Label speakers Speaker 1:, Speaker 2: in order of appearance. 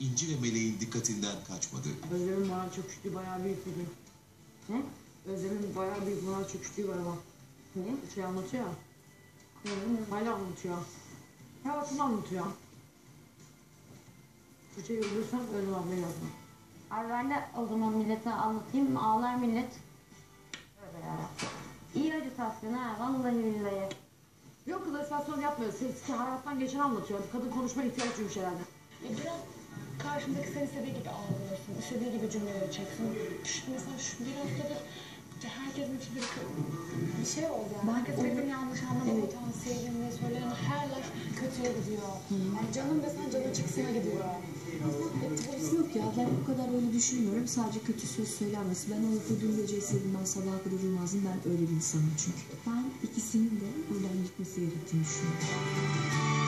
Speaker 1: İnci ve Meleğin dikkatinden kaçmadı.
Speaker 2: Özlem'in bana çöküştüğü bayağı büyük bir gün.
Speaker 3: Ne?
Speaker 2: Özlem'in bayağı büyük bana çöküştüğü var ama.
Speaker 3: Ne?
Speaker 2: Şey anlatıyor ya. Hala anlatıyor. Hayatını anlatıyor. Bir şey görürsen Özlem ablayı yazma.
Speaker 3: Abi ben de o zaman millete anlatayım. Ağlar millet. Öyle ya. İyi acitasyon ha. Vallahi billahi.
Speaker 2: Yok kız esasyon yapmıyor. Eski hayattan geçen anlatıyor. Kadın konuşmaya ihtiyaç duymuş herhalde.
Speaker 4: Biraz karşındaki seni istediği gibi ağlıyorsun, istediği gibi cümleleri çeksin. Mesela şu bir haftadır herkesin için bir şey oldu yani. Herkes birbirini yanlış anlama potansiyelini ve söyleyen her laf kötüye gidiyor. Yani canım desen canın çıksına gidiyor.
Speaker 5: Yok ya, ben o kadar öyle düşünmüyorum. Sadece kötü söz söylenmesi. Ben o okuduğum gece sevdim, ben sabaha kadar uyumazdım. Ben öyle bir insanım çünkü. Ben ikisinin de buradan gitmesi gerektiğini düşünüyorum.